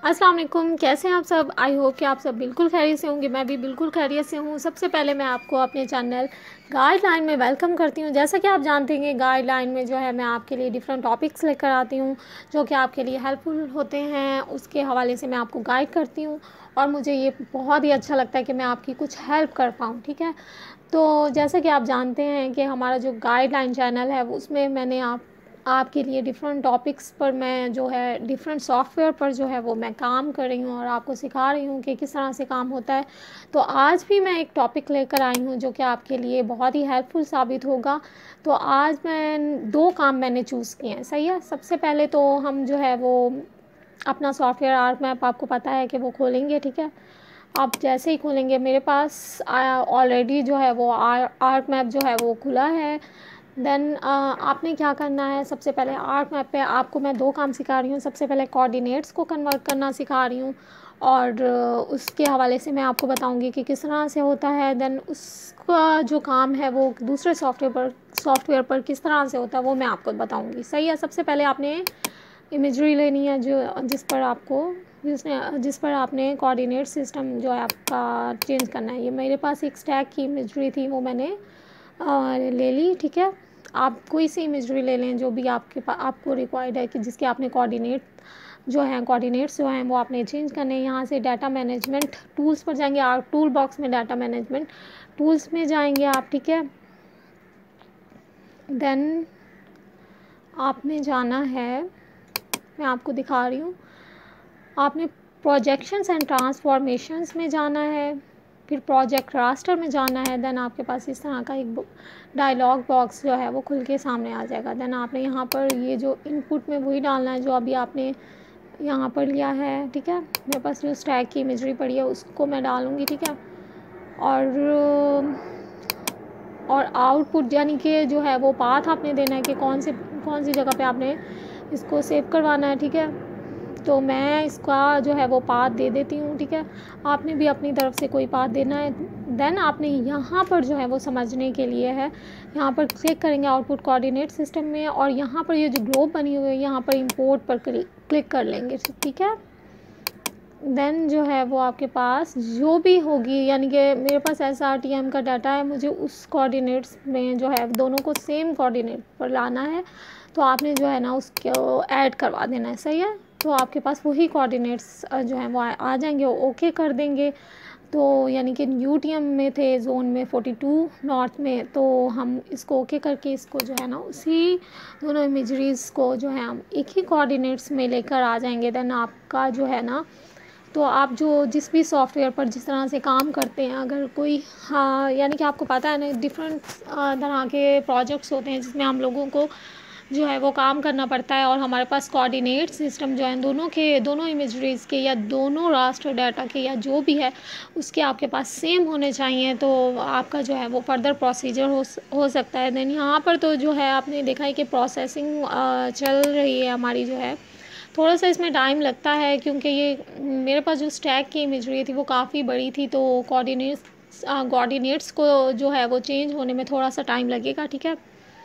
अस्सलाम वालेकुम, कैसे हैं आप सब। आई होप कि आप सब बिल्कुल खैरियत से होंगे। मैं भी बिल्कुल खैरियत से हूँ। सबसे पहले मैं आपको अपने चैनल गाइडलाइन में वेलकम करती हूँ। जैसा कि आप जानते हैं गाइडलाइन में जो है मैं आपके लिए डिफरेंट टॉपिक्स लेकर आती हूँ जो कि आपके लिए हेल्पफुल होते हैं। उसके हवाले से मैं आपको गाइड करती हूँ और मुझे ये बहुत ही अच्छा लगता है कि मैं आपकी कुछ हेल्प कर पाऊँ। ठीक है, तो जैसा कि आप जानते हैं कि हमारा जो गाइडलाइन चैनल है उसमें मैंने आपके लिए डिफरेंट टॉपिक्स पर मैं जो है डिफरेंट सॉफ्टवेयर पर जो है वो मैं काम कर रही हूँ और आपको सिखा रही हूँ कि किस तरह से काम होता है। तो आज भी मैं एक टॉपिक लेकर आई हूँ जो कि आपके लिए बहुत ही हेल्पफुल साबित होगा। तो आज मैं दो काम मैंने चूज़ किए हैं, सही है। सबसे पहले तो हम जो है वो अपना सॉफ्टवेयर आर्क मैप, आपको पता है कि वो खोलेंगे। ठीक है, आप जैसे ही खोलेंगे मेरे पास ऑलरेडी जो है वो आर्क मैप जो है वो खुला है। देन आपने क्या करना है, सबसे पहले आर्क मैप पे आपको मैं दो काम सिखा रही हूँ। सबसे पहले कोऑर्डिनेट्स को कन्वर्ट करना सिखा रही हूँ और उसके हवाले से मैं आपको बताऊँगी कि किस तरह से होता है। देन उसका जो काम है वो दूसरे सॉफ्टवेयर पर किस तरह से होता है वो मैं आपको बताऊँगी, सही है। सबसे पहले आपने इमेजरी लेनी है जिस पर आपने कोऑर्डिनेट सिस्टम जो है आपका चेंज करना है। ये मेरे पास एक स्टैक की इमेजरी थी, वो मैंने ले ली। ठीक है, आप कोई सी इमेजरी ले लें जो भी आपको रिक्वायर्ड है कि जिसके आपने कोऑर्डिनेट्स जो हैं वो आपने चेंज करने हैं। यहाँ से डाटा मैनेजमेंट टूल्स पर जाएंगे, आप टूल बॉक्स में डाटा मैनेजमेंट टूल्स में जाएंगे आप। ठीक है, देन आपने जाना है, मैं आपको दिखा रही हूँ, आपने प्रोजेक्शंस एंड ट्रांसफॉर्मेशंस में जाना है, फिर प्रोजेक्ट रास्टर में जाना है। देन आपके पास इस तरह का एक डायलॉग बॉक्स जो है वो खुल के सामने आ जाएगा। देन आपने यहाँ पर ये जो इनपुट में वही डालना है जो अभी आपने यहाँ पर लिया है। ठीक है, मेरे पास जो स्टैक की इमेजरी पड़ी है उसको मैं डालूँगी। ठीक है, और आउटपुट यानी कि जो है वो पाथ आपने देना है कि कौन सी जगह पे आपने इसको सेव करवाना है। ठीक है, तो मैं इसका जो है वो पाथ दे देती हूँ। ठीक है, आपने भी अपनी तरफ से कोई पाथ देना है। देन आपने यहाँ पर जो है वो समझने के लिए है, यहाँ पर क्लिक करेंगे आउटपुट कोऑर्डिनेट सिस्टम में और यहाँ पर ये जो ग्लोब बनी हुई है यहाँ पर इंपोर्ट पर क्लिक कर लेंगे। ठीक है, देन जो है वो आपके पास जो भी होगी, यानी कि मेरे पास SRTM का डाटा है, मुझे उस कोऑर्डिनेट्स में जो है दोनों को सेम कोऑर्डिनेट पर लाना है। तो आपने जो है ना उसको ऐड करवा देना है, सही है। तो आपके पास वही कोऑर्डिनेट्स जो हैं वो आ जाएंगे, ओके कर देंगे। तो यानी कि UTM में थे जोन में 42 नॉर्थ में, तो हम इसको ओके करके इसको जो है ना उसी दोनों इमेजरीज़ को जो है हम एक ही कोऑर्डिनेट्स में लेकर आ जाएंगे। देन आपका जो है ना, तो आप जो जिस भी सॉफ्टवेयर पर जिस तरह से काम करते हैं, अगर कोई यानी कि आपको पता है ना डिफरेंट तरह के प्रोजेक्ट्स होते हैं जिसमें हम लोगों को जो है वो काम करना पड़ता है और हमारे पास कोऑर्डिनेट सिस्टम जो है दोनों इमेजरीज़ के या दोनों रास्टर डाटा के या जो भी है उसके आपके पास सेम होने चाहिए। तो आपका जो है वो फर्दर प्रोसीजर हो सकता है। देन यहाँ पर तो जो है आपने देखा है कि प्रोसेसिंग चल रही है हमारी, जो है थोड़ा सा इसमें टाइम लगता है क्योंकि ये मेरे पास जो स्टैक की इमेजरी थी वो काफ़ी बड़ी थी, तो कोऑर्डिनेट्स को जो है वो चेंज होने में थोड़ा सा टाइम लगेगा। ठीक है,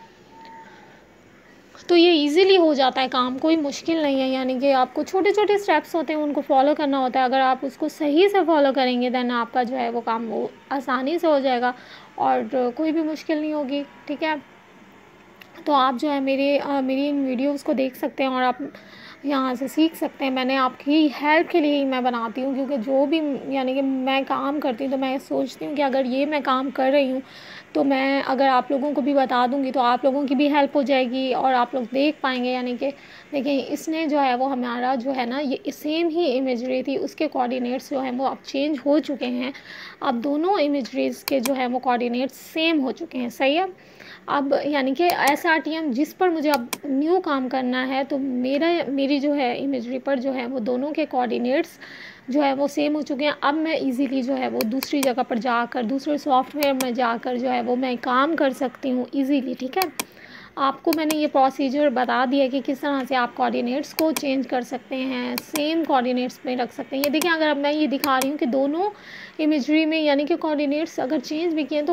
तो ये इजीली हो जाता है काम, कोई मुश्किल नहीं है। यानी कि आपको छोटे छोटे स्टेप्स होते हैं उनको फॉलो करना होता है। अगर आप उसको सही से फॉलो करेंगे देन आपका जो है वो काम वो आसानी से हो जाएगा और कोई भी मुश्किल नहीं होगी। ठीक है, तो आप जो है मेरी इन वीडियोज़ को देख सकते हैं और आप यहाँ से सीख सकते हैं। मैंने आपकी हेल्प के लिए ही मैं बनाती हूँ क्योंकि जो भी यानी कि मैं काम करती हूँ तो मैं सोचती हूँ कि अगर ये मैं काम कर रही हूँ तो मैं अगर आप लोगों को भी बता दूँगी तो आप लोगों की भी हेल्प हो जाएगी और आप लोग देख पाएंगे। यानी कि देखिए इसने जो है वो हमारा जो है ना ये सेम ही इमेजरी थी, उसके कोऑर्डिनेट्स जो हैं वो अब चेंज हो चुके हैं। अब दोनों इमेजरीज़ के जो है वो कोऑर्डिनेट्स सेम हो चुके हैं, सही है। अब यानी कि SRTM जिस पर मुझे अब न्यू काम करना है, तो मेरी जो है इमेजरी पर जो है वो दोनों के कोऑर्डिनेट्स जो है वो सेम हो चुके हैं। अब मैं इजीली जो है वो दूसरी जगह पर जाकर दूसरे सॉफ्टवेयर में जाकर जो है वो मैं काम कर सकती हूँ इजीली। ठीक है, आपको मैंने ये प्रोसीजर बता दिया कि किस तरह से आप कोऑर्डिनेट्स को चेंज कर सकते हैं, सेम कोऑर्डिनेट्स में रख सकते हैं। ये देखिए, अगर अब मैं ये दिखा रही हूँ कि दोनों इमेजरी में यानी कि कोऑर्डिनेट्स अगर चेंज भी किए तो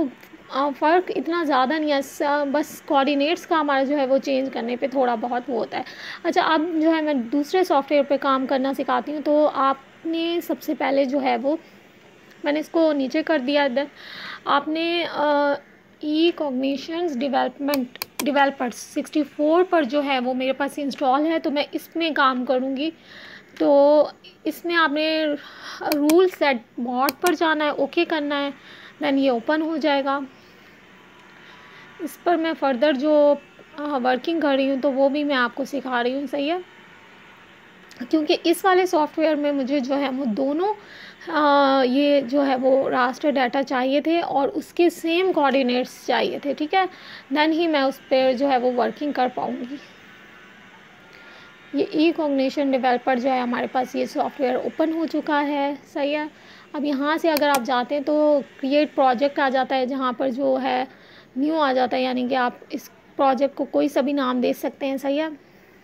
फ़र्क इतना ज़्यादा नहीं है, बस कोऑर्डिनेट्स का हमारा जो है वो चेंज करने पे थोड़ा बहुत वो होता है। अच्छा, अब जो है मैं दूसरे सॉफ्टवेयर पे काम करना सिखाती हूँ। तो आपने सबसे पहले जो है वो, मैंने इसको नीचे कर दिया, देन आपने eCognition डेवलपर्स 64 पर जो है वो मेरे पास इंस्टॉल है, तो मैं इसमें काम करूँगी। तो इसमें आपने रूल सेट मोड पर जाना है, ओके करना है, देन ये ओपन हो जाएगा। इस पर मैं फ़र्दर जो वर्किंग कर रही हूँ तो वो भी मैं आपको सिखा रही हूँ, सही है। क्योंकि इस वाले सॉफ्टवेयर में मुझे जो है वो दोनों ये जो है वो रास्टर डाटा चाहिए थे और उसके सेम कोऑर्डिनेट्स चाहिए थे, ठीक है। देन ही मैं उस पर जो है वो वर्किंग कर पाऊँगी। ये eCognition डेवलपर जो है हमारे पास, ये सॉफ्टवेयर ओपन हो चुका है, सही है। अब यहाँ से अगर आप जाते हैं तो क्रिएट प्रोजेक्ट आ जाता है, जहाँ पर जो है न्यू आ जाता है, यानी कि आप इस प्रोजेक्ट को कोई सा भी नाम दे सकते हैं, सही है।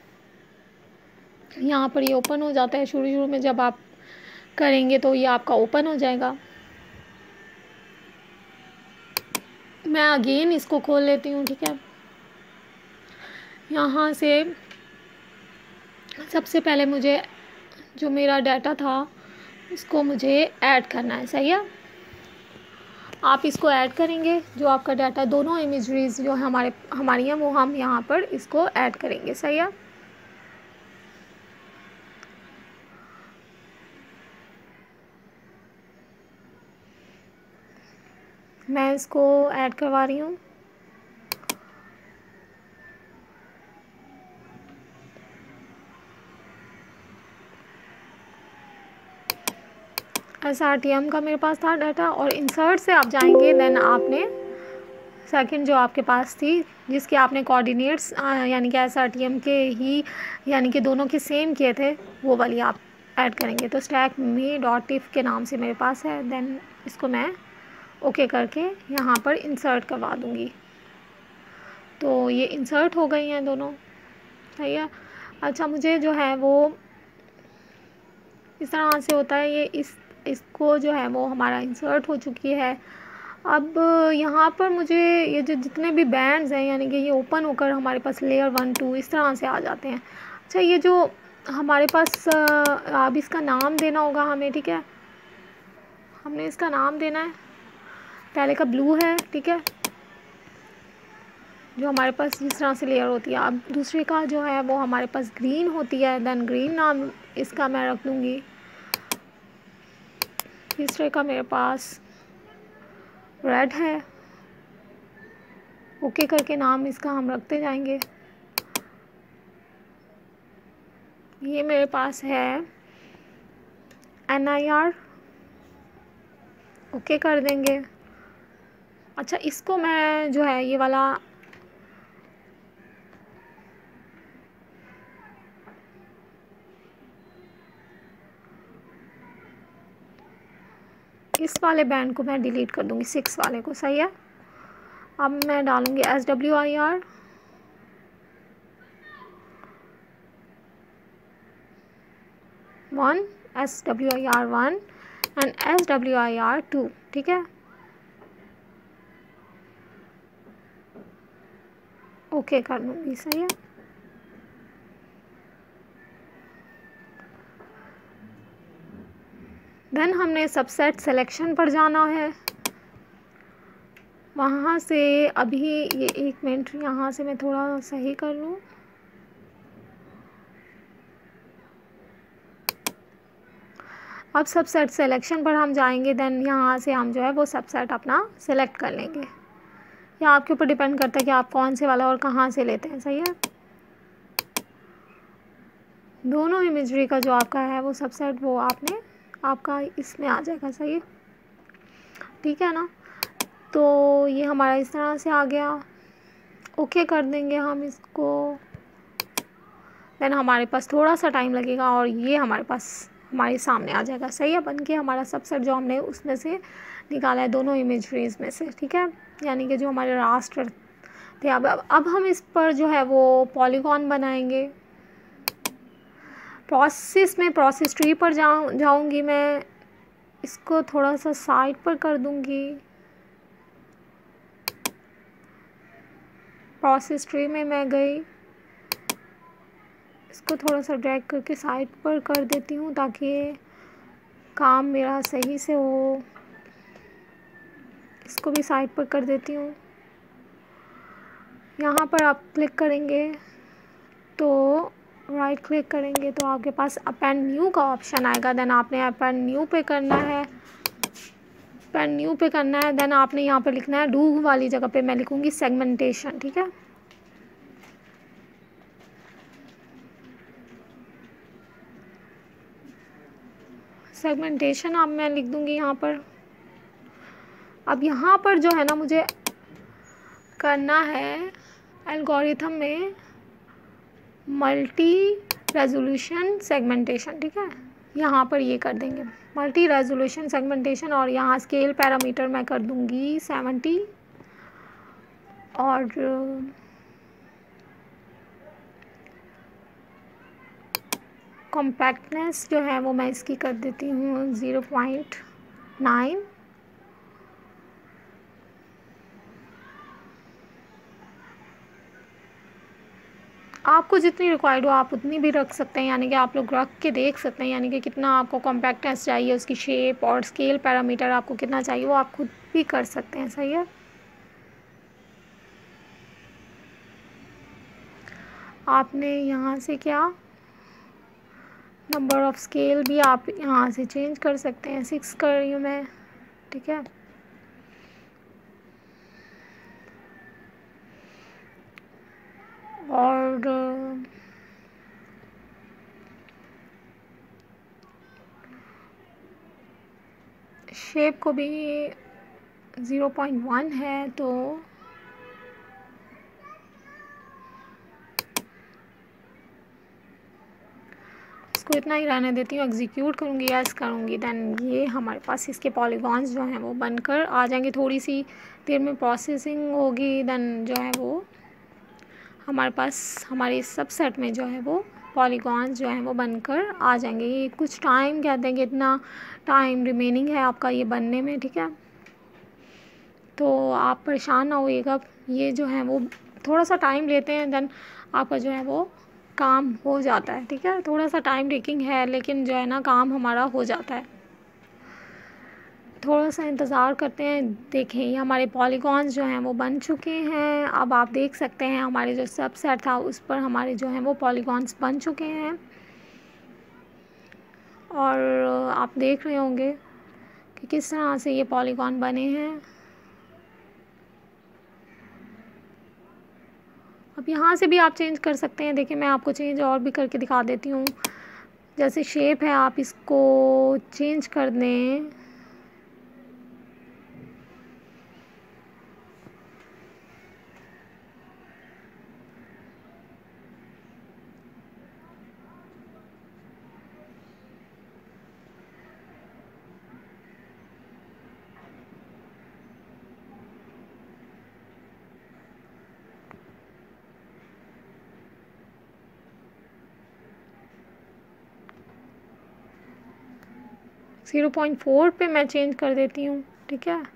यहाँ पर ये ओपन हो जाता है, शुरू में जब आप करेंगे तो ये आपका ओपन हो जाएगा। मैं अगेन इसको खोल लेती हूँ, ठीक है। यहाँ से सबसे पहले मुझे जो मेरा डाटा था इसको मुझे ऐड करना है, सही है। आप इसको ऐड करेंगे, जो आपका डाटा, दोनों इमेजरीज जो हमारी हैं वो हम यहाँ पर इसको ऐड करेंगे, सही है। मैं इसको ऐड करवा रही हूँ। SRTM का मेरे पास था डाटा, और इंसर्ट से आप जाएंगे, देन आपने सेकंड जो आपके पास थी जिसके आपने कोऑर्डिनेट्स यानी कि SRTM के ही, यानी कि दोनों के सेम किए थे, वो वाली आप ऐड करेंगे। तो स्टैक में डॉट टिफ के नाम से मेरे पास है, देन इसको मैं ओके करके यहाँ पर इंसर्ट करवा दूँगी। तो ये इंसर्ट हो गई हैं दोनों, सही है। अच्छा, मुझे जो है वो इस तरह से होता है, ये इसको जो है वो हमारा इंसर्ट हो चुकी है। अब यहाँ पर मुझे ये जो जितने भी बैंड्स हैं, यानी कि ये ओपन होकर हमारे पास लेयर 1 2 इस तरह से आ जाते हैं। अच्छा, ये जो हमारे पास अब इसका नाम देना होगा हमें, ठीक है। हमने इसका नाम देना है, पहले का ब्लू है, ठीक है, जो हमारे पास जिस तरह से लेयर होती है। अब दूसरे का जो है वो हमारे पास ग्रीन होती है, देन ग्रीन नाम इसका मैं रख लूँगी। तीसरे का मेरे पास रेड है, ओके करके नाम इसका हम रखते जाएंगे। ये मेरे पास है NIR, ओके कर देंगे। अच्छा, इसको मैं जो है ये वाला इस वाले बैंड को मैं डिलीट कर दूंगी, 6 वाले को, सही है। अब मैं डालूंगी SWIR, SWIR 1 एंड SWIR 2, ठीक है। ओके कर दूंगी, सही है। देन हमने सबसेट सिलेक्शन पर जाना है। वहाँ से अभी ये 1 मिनट, यहाँ से मैं थोड़ा सही कर लूँ। अब सबसेट सिलेक्शन पर हम जाएंगे, देन यहाँ से हम जो है वो सबसेट अपना सेलेक्ट कर लेंगे। या आपके ऊपर डिपेंड करता है कि आप कौन से वाला और कहाँ से लेते हैं, सही है। दोनों इमेजरी का जो आपका है वो सबसेट वो आपका इसमें आ जाएगा, सही है, ठीक है ना। तो ये हमारा इस तरह से आ गया, ओके कर देंगे हम इसको। देन हमारे पास थोड़ा सा टाइम लगेगा और ये हमारे सामने आ जाएगा, सही है, बन के हमारा सबसेट जो हमने उसमें से निकाला है, दोनों इमेजरीज में से, ठीक है, यानी कि जो हमारे रास्टर थे। अब हम इस पर जो है वो पॉलीगॉन बनाएंगे। प्रोसेस ट्री पर जाऊंगी मैं, इसको थोड़ा सा साइड पर कर दूंगी। प्रोसेस ट्री में मैं गई, इसको थोड़ा सा ड्रैग करके साइड पर कर देती हूँ ताकि काम मेरा सही से हो। इसको भी साइड पर कर देती हूँ। यहाँ पर आप क्लिक करेंगे तो राइट क्लिक करेंगे तो आपके पास अपेंड न्यू का ऑप्शन आएगा। देन आपने अपेंड न्यू पे करना है, अपेंड न्यू पे करना है। देन आपने यहाँ पे लिखना है डू वाली जगह पे मैं लिखूँगी सेगमेंटेशन, ठीक है। सेगमेंटेशन अब मैं लिख दूँगी यहाँ पर। अब यहाँ पर जो है ना मुझे करना है एल्गोरिथम में मल्टी रेजोल्यूशन सेगमेंटेशन, ठीक है। यहाँ पर ये कर देंगे मल्टी रेजोल्यूशन सेगमेंटेशन और यहाँ स्केल पैरामीटर मैं कर दूँगी 70 और कॉम्पैक्टनेस जो है वो मैं इसकी कर देती हूँ 0.9। आपको जितनी रिक्वायर्ड हो आप उतनी भी रख सकते हैं, यानी कि आप लोग रख के देख सकते हैं, यानी कि कितना आपको कॉम्पैक्टनेस चाहिए, उसकी शेप और स्केल पैरामीटर आपको कितना चाहिए वो आप खुद भी कर सकते हैं। सही है। आपने यहाँ से क्या नंबर ऑफ़ स्केल भी आप यहाँ से चेंज कर सकते हैं। 6 कर रही हूँ मैं, ठीक है। और शेप को भी 0.1 है तो इसको इतना ही रहने देती हूँ। एग्जीक्यूट करूँगी, यस करूँगी, देन ये हमारे पास इसके पॉलीगॉन्स जो हैं वो बनकर आ जाएंगे। थोड़ी सी देर में प्रोसेसिंग होगी, देन जो है वो हमारे पास हमारे सबसेट में जो है वो पॉलीगॉन्स जो हैं वो बनकर आ जाएंगे। ये कुछ टाइम कहते हैं कि इतना टाइम रिमेनिंग है आपका ये बनने में, ठीक है। तो आप परेशान ना होइएगा, ये जो है वो थोड़ा सा टाइम लेते हैं, देन आपका जो है वो काम हो जाता है, ठीक है। थोड़ा सा टाइम टेकिंग है लेकिन जो है ना काम हमारा हो जाता है। थोड़ा सा इंतज़ार करते हैं। देखें ये हमारे पॉलीगॉन्स जो हैं वो बन चुके हैं। अब आप देख सकते हैं हमारे जो सबसेट था उस पर हमारे जो हैं वो पॉलीगॉन्स बन चुके हैं और आप देख रहे होंगे कि किस तरह से ये पॉलीगॉन बने हैं। अब यहाँ से भी आप चेंज कर सकते हैं। देखिए मैं आपको चेंज और भी करके दिखा देती हूँ। जैसे शेप है आप इसको चेंज कर दें, ज़ीरो 0.4 पे मैं चेंज कर देती हूँ, ठीक है।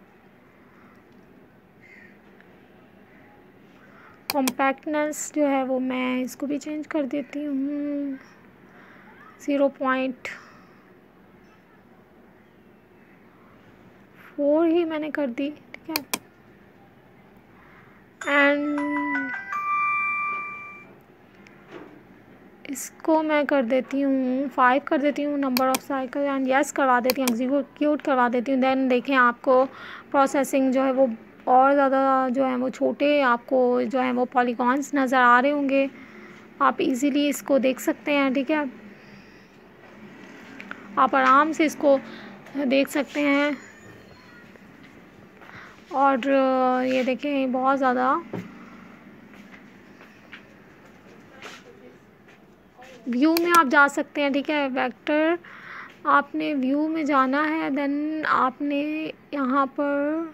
कॉम्पैक्टनेस जो है वो मैं इसको भी चेंज कर देती हूँ 0.4 ही मैंने कर दी, ठीक है। एंड इसको मैं कर देती हूँ 5 कर देती हूँ number of cycle and yes करवा देती हूँ, एग्जीक्यूट करवा देती हूँ। देन देखें आपको प्रोसेसिंग जो है वो और ज़्यादा जो है वो छोटे आपको जो है वो पॉलीगॉन्स नज़र आ रहे होंगे। आप इजीली इसको देख सकते हैं, ठीक है। आप आराम से इसको देख सकते हैं और ये देखें बहुत ज़्यादा व्यू में आप जा सकते हैं, ठीक है। वेक्टर आपने व्यू में जाना है, देन आपने यहाँ पर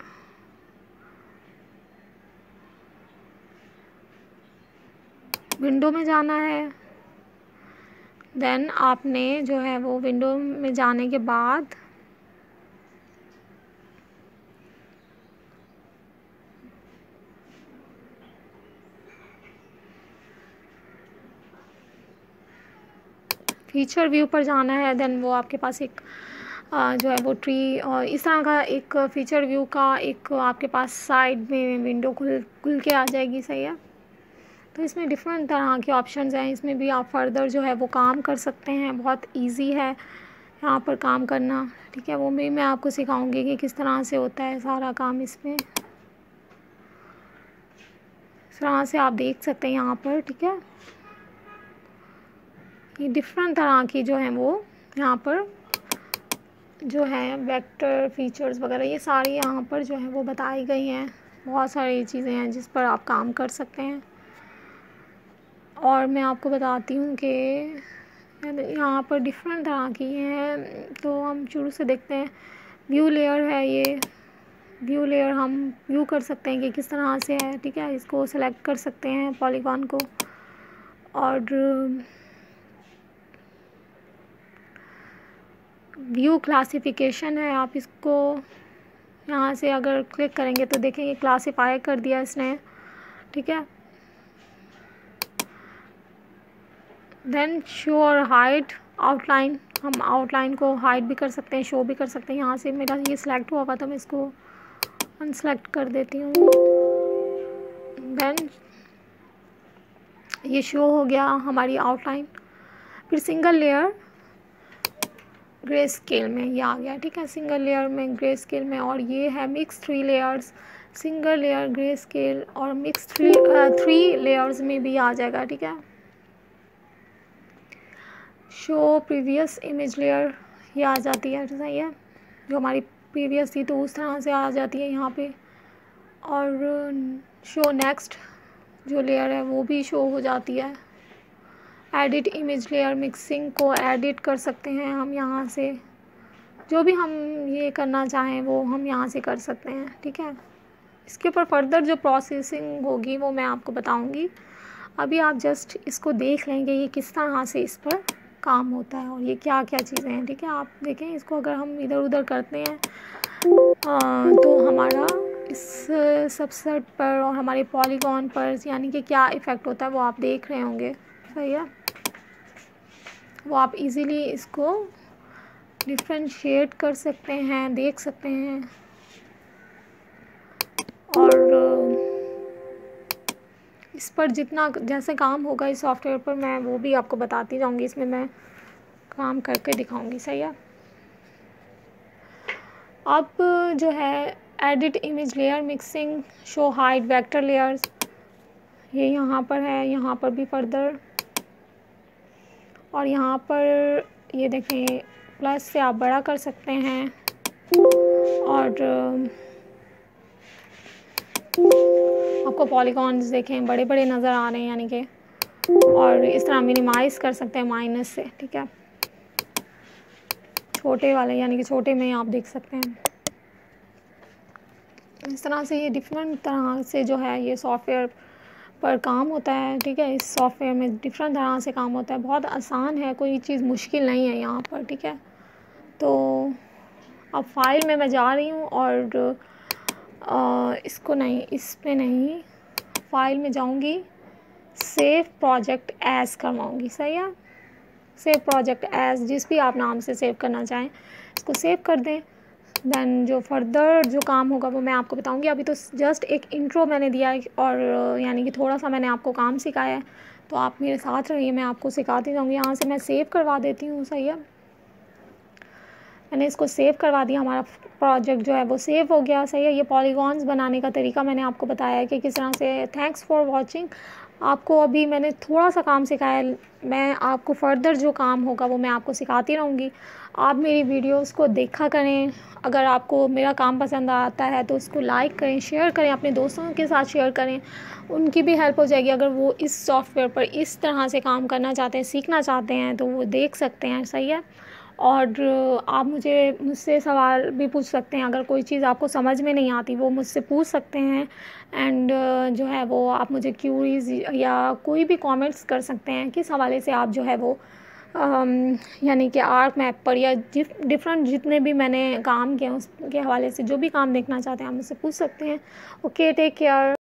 विंडो में जाना है। देन आपने जो है वो विंडो में जाने के बाद फीचर व्यू पर जाना है, देन वो आपके पास एक जो है वो ट्री और इस तरह का एक फीचर व्यू का एक आपके पास साइड में विंडो खुल के आ जाएगी। सही है। तो इसमें डिफरेंट तरह के ऑप्शंस हैं, इसमें भी आप फर्दर जो है वो काम कर सकते हैं। बहुत इजी है यहाँ पर काम करना, ठीक है। वो भी मैं आपको सिखाऊंगी कि किस तरह से होता है सारा काम इसमें। इस तरह से आप देख सकते हैं यहाँ पर, ठीक है। ये डिफरेंट तरह की जो है वो यहाँ पर जो है वेक्टर फीचर्स वगैरह ये सारी यहाँ पर जो है वो बताई गई हैं। बहुत सारी चीज़ें हैं जिस पर आप काम कर सकते हैं। और मैं आपको बताती हूँ कि यहाँ पर डिफरेंट तरह की हैं। तो हम शुरू से देखते हैं। व्यू लेयर है, ये व्यू लेयर हम व्यू कर सकते हैं कि किस तरह से है, ठीक है। इसको सेलेक्ट कर सकते हैं पॉलीगॉन को। और व्यू क्लासिफिकेशन है, आप इसको यहाँ से अगर क्लिक करेंगे तो देखेंगे क्लासिफाई कर दिया इसने, ठीक है। देन शो और हाइड आउटलाइन, हम आउटलाइन को हाइड भी कर सकते हैं, शो भी कर सकते हैं। यहाँ से मेरा ये सिलेक्ट हुआ था, मैं इसको अनसेलेक्ट कर देती हूँ। देन ये शो हो गया हमारी आउटलाइन। फिर सिंगल लेयर ग्रे स्केल में ये आ गया, ठीक है। सिंगल लेयर में ग्रे स्केल में, और ये है mix 3 layers, single layer grey scale और मिक्स 3 लेयर्स में भी आ जाएगा, ठीक है। शो प्रीवियस इमेज लेयर ये आ जाती है, सही है। जो हमारी प्रीवियस थी तो उस तरह से आ जाती है यहाँ पे। और शो नेक्स्ट जो लेयर है वो भी शो हो जाती है। एडिट इमेज लेयर, मिक्सिंग को एडिट कर सकते हैं हम यहाँ से। जो भी हम ये करना चाहें वो हम यहाँ से कर सकते हैं, ठीक है। इसके ऊपर फर्दर जो प्रोसेसिंग होगी वो मैं आपको बताऊँगी। अभी आप जस्ट इसको देख लेंगे ये किस तरह से इस पर काम होता है और ये क्या क्या चीज़ें हैं, ठीक है। आप देखें इसको अगर हम इधर उधर करते हैं तो हमारा इस सबसेट पर और हमारे पॉलीगॉन पर यानी कि क्या इफ़ेक्ट होता है वो आप देख रहे होंगे, सही है। वो आप इजीली इसको डिफरेंशिएट कर सकते हैं, देख सकते हैं। और इस पर जितना जैसे काम होगा इस सॉफ्टवेयर पर मैं वो भी आपको बताती जाऊंगी, इसमें मैं काम करके दिखाऊंगी, सही है। अब जो है edit image layer, mixing, show hide vector layers, ये यहाँ पर है। यहाँ पर भी फर्दर, और यहाँ पर ये देखें प्लस से आप बड़ा कर सकते हैं। और आपको पॉलीगॉन्स देखें बड़े बड़े नज़र आ रहे हैं यानी कि, और इस तरह मिनिमाइज़ कर सकते हैं माइनस से, ठीक है। छोटे वाले यानी कि छोटे में आप देख सकते हैं। इस तरह से ये डिफरेंट तरह से जो है ये सॉफ्टवेयर पर काम होता है, ठीक है। इस सॉफ्टवेयर में डिफरेंट तरह से काम होता है, बहुत आसान है, कोई चीज़ मुश्किल नहीं है यहाँ पर, ठीक है। तो अब फाइल में मैं जा रही हूँ और इसको नहीं, इस पे नहीं, फाइल में जाऊँगी, सेव प्रोजेक्ट एज करवाऊँगी, सही है। सेव प्रोजेक्ट एज, जिस भी आप नाम से सेव करना चाहें इसको सेव कर दें। देन जो फर्दर जो काम होगा वो मैं आपको बताऊंगी। अभी तो जस्ट एक इंट्रो मैंने दिया है और यानी कि थोड़ा सा मैंने आपको काम सिखाया है, तो आप मेरे साथ रहिए, मैं आपको सिखाती जाऊंगी। यहाँ से मैं सेव करवा देती हूँ, सही है। मैंने इसको सेव करवा दिया, हमारा प्रोजेक्ट जो है वो सेव हो गया, सही है। ये पॉलीगॉन्स बनाने का तरीका मैंने आपको बताया है कि किस तरह से। Thanks for watching. आपको अभी मैंने थोड़ा सा काम सिखाया, मैं आपको फर्दर जो काम होगा वो मैं आपको सिखाती रहूँगी। आप मेरी वीडियोस को देखा करें, अगर आपको मेरा काम पसंद आता है तो उसको लाइक करें, शेयर करें, अपने दोस्तों के साथ शेयर करें, उनकी भी हेल्प हो जाएगी। अगर वो इस सॉफ्टवेयर पर इस तरह से काम करना चाहते हैं, सीखना चाहते हैं तो वो देख सकते हैं, सही है। और आप मुझसे सवाल भी पूछ सकते हैं, अगर कोई चीज़ आपको समझ में नहीं आती वो मुझसे पूछ सकते हैं। एंड जो है वो आप मुझे क्यूरीज या कोई भी कमेंट्स कर सकते हैं किस हवाले से आप जो है वो यानी कि आर्क मैप पर या डिफरेंट जितने भी मैंने काम किया उसके हवाले से जो भी काम देखना चाहते हैं आप मुझसे पूछ सकते हैं। Okay, take care.